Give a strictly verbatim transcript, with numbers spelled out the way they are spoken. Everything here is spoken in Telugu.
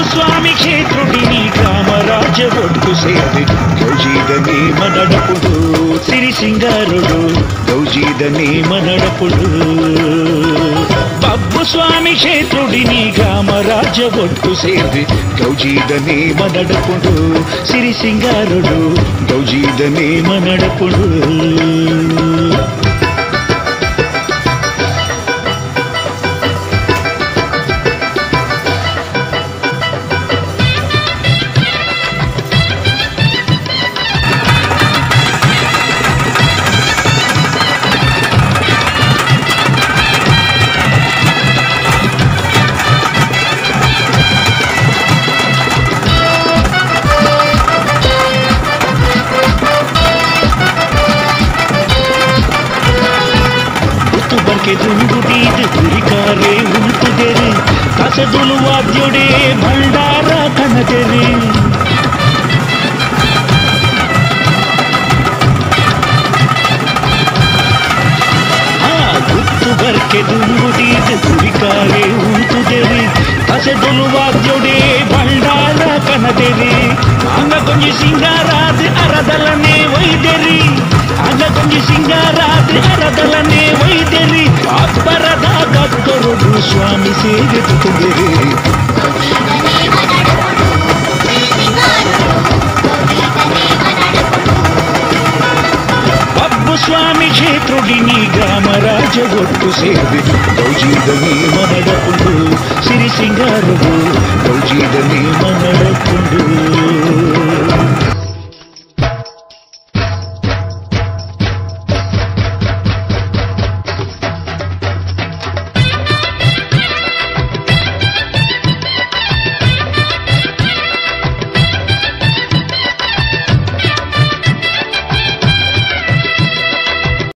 స్వామి క్షేత్రుడిని గ్రామరాజ ఒట్టు సేరి గౌజీదని మనడపుడు సిరి సింగారుడు గౌజీదని మనడపుడు పబ్బు స్వామి క్షేత్రుడిని గ్రామరాజ ఒట్టు సేరి గౌజీదని మనడపుడు సిరి సింగారుడు గౌజీదని మనడపుడు ದುಂಗುದೀದು ಗುರಿಕಾರೆ ಉಂಟುದೆರೆ ಕಸದುಲು ವಾದ್ಯೊಡೆ ಭಂಡಾರ ಕನದೆರೆ ಗುತ್ತು ಬರ್ಕೆ ದುಂಗುದೀದು ಗುರಿಕಾರೆ ಉಂಟುದೆರೆ ಕಸದುಲು ವಾದ್ಯೊಡೆ ಭಂಡಾರ ಕನದೆರೆ ಅಂಗ ಕೊಂಜಿ ಸಿಂಗಾರಾದ ಅರದಲನೆ ಒಯ್ದೆರಿ ಅಂಗ ಕೊಂಜಿ ಸಿಂಗಾರಾದ ಅರದಲನೆ ಒಯ್ದೆರಿ ಅಬ್ಬರದ ಗದ್ದರುಡು ಸ್ವಾಮಿ ಸೇರಿದುಕೊಂಡೆರೆ ಪಬ್ಬು ಸ್ವಾಮಿ ಕ್ಷೇತ್ರುಡಿನಿ ಗ್ರಾಮರಾಜ ಒಟ್ಟು ಸೇರಿ ಗೌಜೀದನಿ ಮನಡಪುಡು ಸಿರಿ ಸಿಂಗಾರುಡು ಗೌಜೀದನಿ ಮನಡ